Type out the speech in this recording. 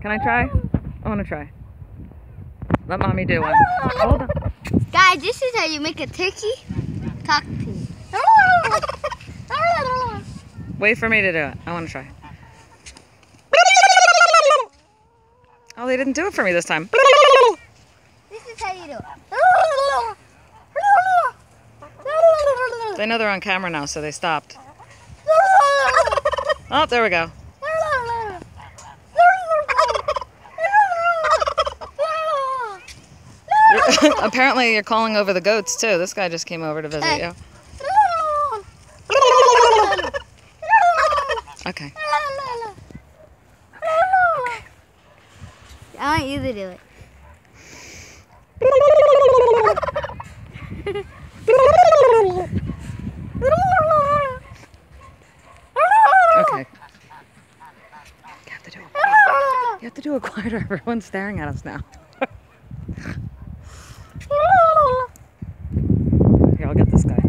Can I try? I want to try. Let mommy do one. Hold on. Guys, this is how you make a turkey talk to me. Wait for me to do it. I want to try. Oh, they didn't do it for me this time. This is how you do it. They know they're on camera now, so they stopped. Oh, there we go. Apparently you're calling over the goats too. This guy just came over to visit you. Okay. I want you to do it. Okay. You have to do it quieter. Everyone's staring at us now. Here, I'll get this guy.